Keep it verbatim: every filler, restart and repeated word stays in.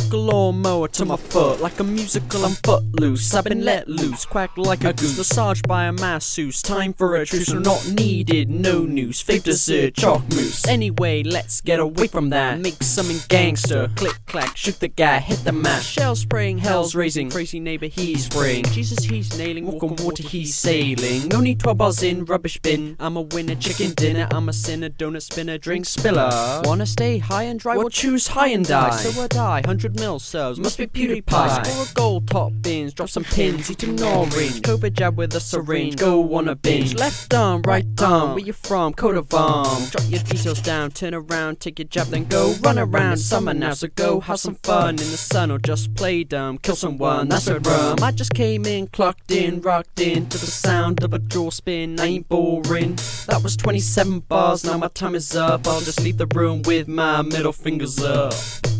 Took a lawnmower to my foot, like a musical I'm footloose. I've been let loose, quack like a goose, massaged by a masseuse. Time for a truce, we're not needed, no news. Fave dessert, chalk mousse. Anyway, let's get away from that. Make something gangster, click clack, shoot the guy, hit the mat. Shell spraying, hell's raising, crazy neighbor he's spraying. Jesus he's nailing, walk on water he's sailing. No need twelve bars in, rubbish bin. I'm a winner, chicken dinner, I'm a sinner, donut spinner, drink spiller. Wanna stay high and dry, well choose high and die. So would I, hundred mil serves, must be PewDiePie. Score a gold, top bins, drop some pins, eat an orange. COVID jab with a syringe, go on a binge. Left arm, right arm, where you from, coat of arm. Drop your details down, turn around, take your jab, then go. Run around, summer now, so go have some fun in the sun, or just play dumb, kill someone, that's a rum. I just came in, clocked in, rocked in to the sound of a draw spin, I ain't boring. That was twenty-seven bars, now my time is up. I'll just leave the room with my middle fingers up.